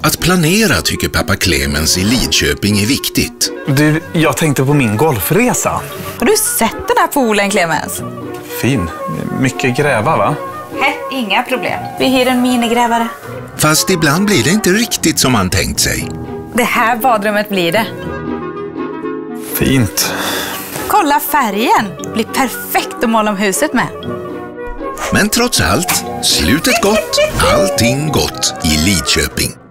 Att planera tycker pappa Clemens i Lidköping är viktigt. Du, jag tänkte på min golfresa. Har du sett den här poolen, Clemens? Fin. Mycket gräva, va? Inga problem. Vi hyr en minigrävare. Fast ibland blir det inte riktigt som man tänkt sig. Det här badrummet blir det. Fint. Kolla färgen. Blir perfekt att måla om huset med. Men trots allt, slutet gott, allting gott i Lidköping.